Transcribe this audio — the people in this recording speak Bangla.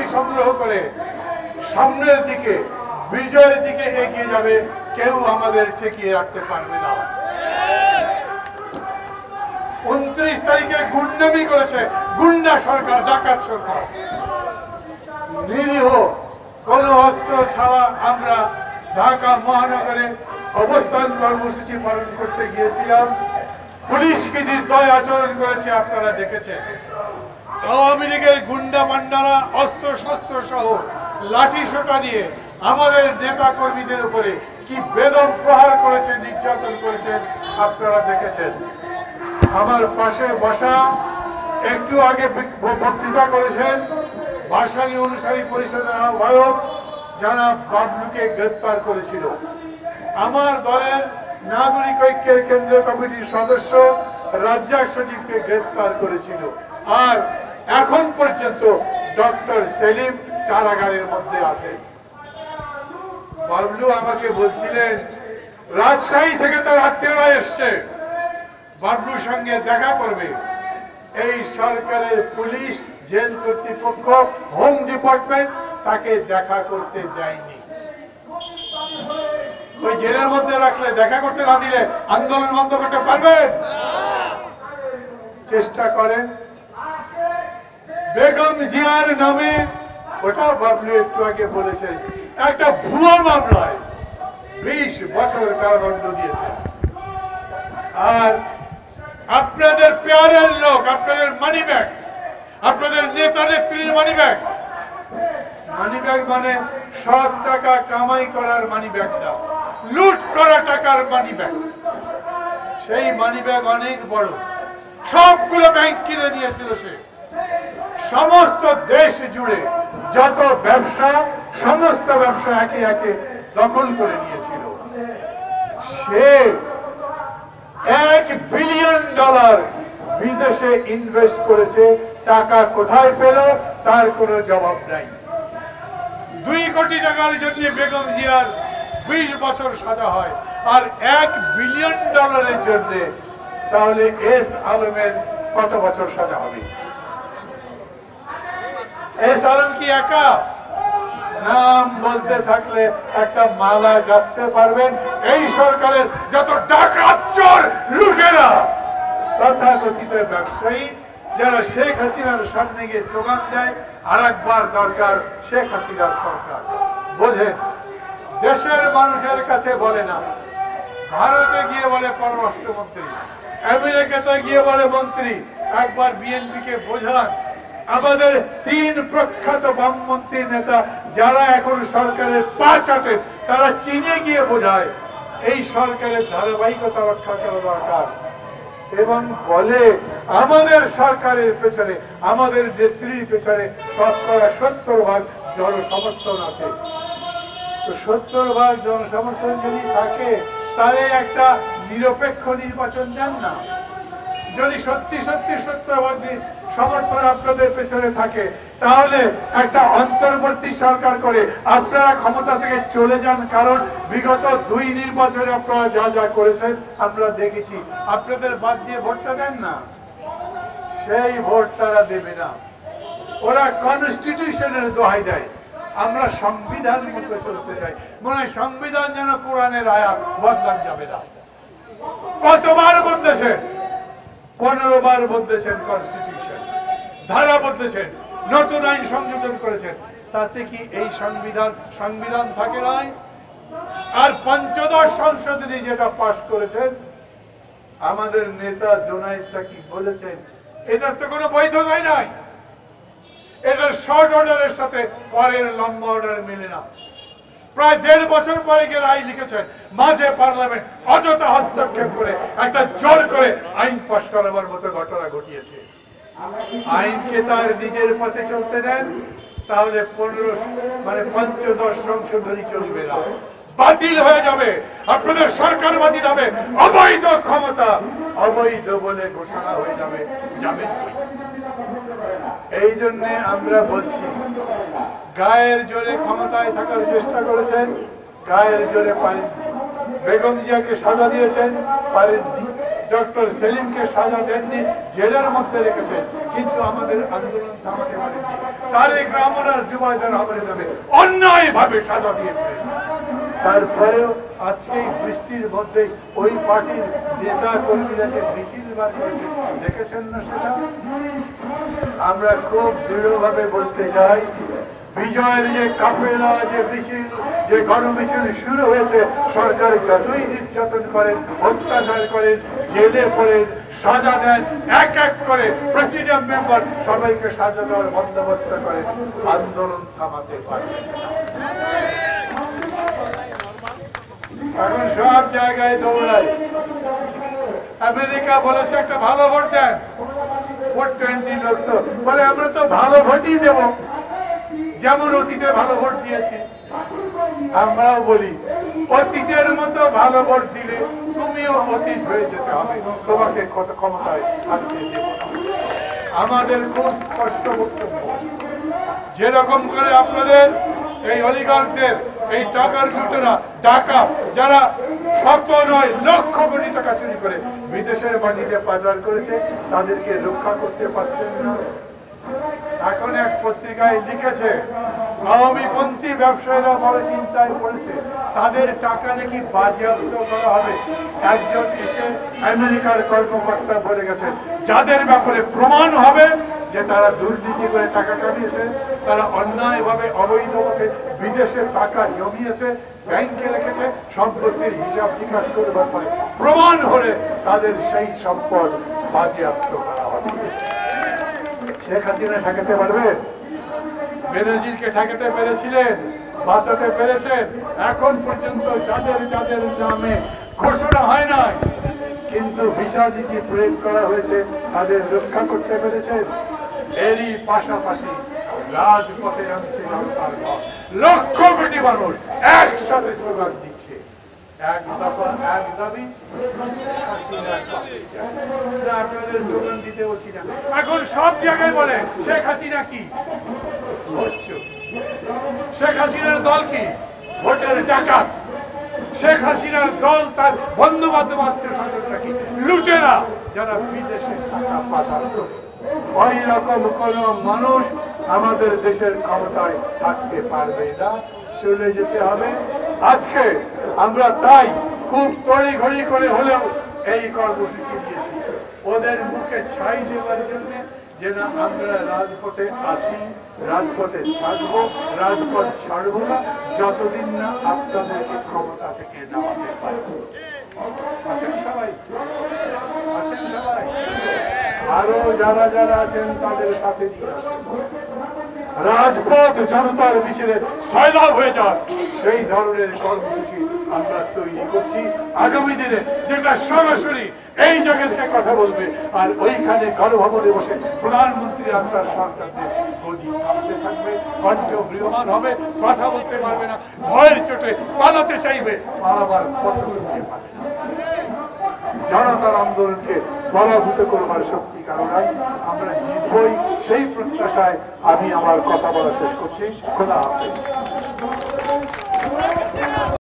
সংগ্রহ করে সামনের দিকে বিজয়ের দিকে এগিয়ে যাবে, কেউ আমাদের ঠেকিয়ে রাখতে পারবে না। 29 তারিখে গুন্ডামি করেছে গুন্ডা সরকার, ডাকাত সরকার। নিরীহ কোন অস্ত্র ছাড়া আমরা ঢাকা মহানগরে অবস্থান কর্মসূচি পালন করতে গিয়েছিলাম। পুলিশ কি নির্দয় আচরণ করেছে আপনারা দেখেছেন। আওয়ামী লীগের গুন্ডা পান্ডারা অস্ত্র শস্ত্র সহ লাঠি সোটা নিয়ে আমাদের নেতা কর্মীদের উপরে কি বেদম প্রহার করেছেন, নির্যাতন করেছেন আপনারা দেখেছেন। আমার পাশে বসা একটু আগে বক্তৃতা করেছেন ভাসানী অনুসারী পরিষদের আহ্বায়ক জনাব বাবলুকে গ্রেপ্তার করেছিল। আমার দলের নাগরিক ঐক্যের কেন্দ্রীয় কমিটির সদস্য রাজ্জাক সচিবকে গ্রেপ্তার করেছিল। আর এখন পর্যন্ত ডক্টর সেলিম কারাগারের মধ্যে আছে। বাবলু আমাকে বলছিলেন রাজশাহী থেকে তার আত্মীয়রা এসছে, বাবলুর সঙ্গে দেখা করবে। এই সরকারের পুলিশ, জেল কর্তৃপক্ষ, হোম ডিপার্টমেন্ট তাকে দেখা করতে দেয়নি। ওই জেলের মধ্যে রাখলে, দেখা করতে না দিলে আন্দোলন বন্ধ করতে পারবেন? চেষ্টা করেন। বেগম জিয়ার নামে, ওটা বাবলু একটু আগে বলেছেন, একটা ভুয়া মামলায় 20 বছর কারাদণ্ড দিয়েছে। আর আপনাদের পেয়ারের লোক, আপনাদের মানি ব্যাগ, আপনাদের নেতা নেত্রীর মানি ব্যাগ, মানি ব্যাগ মানে সৎ টাকা কামাই করার মানি ব্যাগ না, লুট করা টাকার মানি ব্যাগ। সেই মানি ব্যাগ অনেক বড়, সবগুলো ব্যাংক কিনে নিয়েছিল সে। সমস্ত দেশ জুড়ে যত ব্যবসা, সমস্ত ব্যবসা একে একে দখল করে নিয়েছিল। সে $1 বিলিয়ন বিদেশে ইনভেস্ট করেছে, টাকা কোথায় পেল তার কোনো জবাব নাই। 2 কোটি টাকার জন্য বেগম জিয়ার 20 বছর সাজা হয়, আর $1 বিলিয়ন জন্য তাহলে এস আলমের কত বছর সাজা হবে? এস আলম কি একা? নাম বলতে থাকলে একটা মালা গাঁথতে পারবেন। এই সরকারের যত ডাকাত, চোর, লুটেরা, তথাকথিত ব্যবসায়ী, যারা শেখ হাসিনার সামনে গিয়ে স্লোগান দেয় আরেকবার দরকার শেখ হাসিনার সরকার। বোঝেন, দেশের মানুষের কাছে বলে না, ভারতে গিয়ে বলে পররাষ্ট্রমন্ত্রী, আমেরিকাতে গিয়ে বলে মন্ত্রী। একবার বিএনপিকে বোঝান, আমাদের 3 প্রখ্যাত বামপন্থী নেতা যারা এখন সরকারের পা চাটে, তারা চীনে গিয়ে বোঝায় এই সরকারের ধারাবাহিকতা রক্ষা করা দরকার, এবং বলে আমাদের সরকারের পেছনে, আমাদের নেত্রীর পেছনে 70% জনসমর্থন আছে। তো 70% জনসমর্থন যদি থাকে, তাহলে একটা নিরপেক্ষ নির্বাচন দেন না। যদি সত্যি 70% সমর্থন আপনাদের পেছনে থাকে, তাহলে একটা অন্তর্বর্তী সরকার করে আপনারা ক্ষমতা থেকে চলে যান। কারণ বিগত 2 নির্বাচনে আপনারা যা যা করেছেন আমরা দেখেছি। আপনাদের বাদ দিয়ে ভোটটা দেন না, সেই ভোট তারা দেবে না। ওরা কনস্টিটিউশনের দোহাই দেয়, আমরা সংবিধান মতো চলতে চাই। মনে হয় সংবিধান যেন কোরআনের আয়াত, বদলান যাবে না। কতবার বদলেছেন? 15 বার বদলেছেন কনস্টিটিউশন, ধারা বদলেছেন, নতুন আইন সংযোজন করেছেন। তাতে কি এই সংবিধান থাকে নাই? আর 15 সংশোধনী যেটা পাশ করেছেন, আমাদের নেতা জোনায়েদ সাকিব বলেছেন এটার তো কোনো বৈধতাই নাই। এটার শর্ট অর্ডারের সাথে পরের লম্বা অর্ডার মেলে না। প্রায় 1.5 বছর পরে গিয়ে রায় লিখেছেন, মাঝে পার্লামেন্ট অযথা হস্তক্ষেপ করে একটা জোর করে আইন পাশ করাবার মতো ঘটনা ঘটিয়েছে। আইনকে তার নিজের পথে চলতে দেন, তাহলে 15 সংশোধনী চলবে না, বাতিল হয়ে যাবে। আপনাদের সরকার বাতিল হবে, অবৈধ ক্ষমতা অবৈধ বলে ঘোষণা হয়ে যাবে। যাবেন কই? এই জন্য আমরা বলছি, গায়ের জোরে ক্ষমতায় থাকার চেষ্টা করেছেন, গায়ের জোরে পারেননি। বেগম জিয়াকে সাজা দিয়েছেন, পারেননি। ডক্টর সেলিমকে সাজা দেননি, জেলের মধ্যে রেখেছেন, কিন্তু আমাদের আন্দোলন থামাতে পারেননি। তারেক রহমান আর জুবাইদুর রহমানের নামে অন্যায়ভাবে সাজা দিয়েছেন। তারপরেও আজকে বৃষ্টির মধ্যে ওই পার্টির নেতা কর্মীরা যে মিছিল বার করেছে, দেখেছেন না সেটা? আমরা খুব দৃঢ়ভাবে বলতে চাই, বিজয়ের যে কাফেলা, যে মিছিল, যে গণমিছিল শুরু হয়েছে, সরকার যতই নির্যাতন করেন, অত্যাচার করেন, জেলে পড়েন, সাজা দেন, এক এক করে প্রেসিডেন্ট মেম্বার সবাইকে সাজা দেওয়ার বন্দোবস্ত করেন, আন্দোলন থামাতে পারবেন না। এখন সব জায়গায় দৌড়ায়। আমেরিকা বলেছে একটা ভালো ভোট দেন, 420 লোক তো বলে আমরা তো ভালো ভোটই দেব, যেমন অতীতে ভালো ভোট দিয়েছি। আমরাও বলি অতীতের মতো ভালো ভোট দিলে তুমিও অতীত হয়ে যেতে হবে, তোমাকে কত ক্ষমতায় থাকতে দেব না। আমাদের খুব স্পষ্ট বক্তব্য, যেরকম করে আপনাদের এই অলিগার্কদের এই টাকার লুটেরা, ডাকাত যারা শত নয় লক্ষ কোটি টাকা চুরি করে বিদেশের মাটিতে পাচার করেছে, তাদেরকে রক্ষা করতে পারছেন না। এখন এক পত্রিকায় লিখেছে আওয়ামীপন্থী ব্যবসায়ীরা বড় চিন্তায় পড়েছে, তাদের টাকা নাকি বাজেয়াপ্ত করা হবে। একজন এসে আমেরিকার কর্মকর্তা বলে গেছেন, যাদের ব্যাপারে প্রমাণ হবে যে তারা দুর্নীতি করে টাকা কামিয়েছে, তারা অন্যায়ভাবে অবৈধ পথে বিদেশে টাকা জমিয়েছে, ব্যাংকে রেখেছে, সম্পত্তির হিসাব নিকাশ করবার পরে প্রমাণ হলে তাদের সেই সম্পদ বাজেয়াপ্ত করা হবে। শেখ হাসিনা ঠেকাতে পারবে? বেনজিরকে ঠেকাতে পেরেছিলেন, বাঁচাতে পেরেছেন। এখন পর্যন্ত যাদের যাদের নামে ঘোষণা হয় নাই কিন্তু ভিসা নীতি প্রয়োগ করা হয়েছে, তাদের রক্ষা করতে পেরেছেন। এরই পাশাপাশি রাজপথে নামছে জনতার দল, লক্ষ কোটি মানুষ একসাথে স্লোগান দিচ্ছে, এক দফা এক দাবি। আপনাদের স্লোগান দিতে বলছি না, এখন সব জায়গায় বলে শেখ হাসিনা কি? শেখ হাসিনার দল কি? ভোটের ডাকাত। শেখ হাসিনার দল তার বন্ধু বান্ধব আত্মীয় স্বজনরা কি? লুটেরা, যারা বিদেশে টাকা পাচার করে। ওই রকম কোন মানুষ আমাদের দেশের ক্ষমতায় থাকতে পারবে না, চলে যেতে হবে। আজকে আমরা তাই খুব তড়িঘড়ি করে হলেও এই কর্মসূচি দিয়েছি, ওদের মুখে ছাই দেওয়ার জন্য যে না আমরা রাজপথে আছি, রাজপথে থাকবো, রাজপথ ছাড়বো না যতদিন না আপনাদেরকে ক্ষমতা থেকে নামাতে পারবো। আছেন সবাই? আছেন সবাই? আরো যারা যারা আছেন তাদের সাথে নিয়ে আসেন। রাজপথ জনতার মিছিলে সয়লাভ হয়ে যাক, সেই ধরনের কর্মসূচি আমরা তৈরি করছি আগামী দিনে, যেটা সরাসরি এই জায়গাতে কথা বলবে, আর ওইখানে গণভবনে বসে প্রধানমন্ত্রী আর তার সরকারদের গদি কাঁপতে থাকবে, কণ্ঠ ম্রিয়মান হবে, কথা বলতে পারবে না, ভয়ের চোটে পালাতে চাইবে, পালাবার পথ খুঁজে পাবে না। জনতার আন্দোলনকে পরাভূত করবার শক্তি কারণে আমরা জিতবই, সেই প্রত্যাশায় আমি আমার কথা বলা শেষ করছি। খোদা হাফেজ।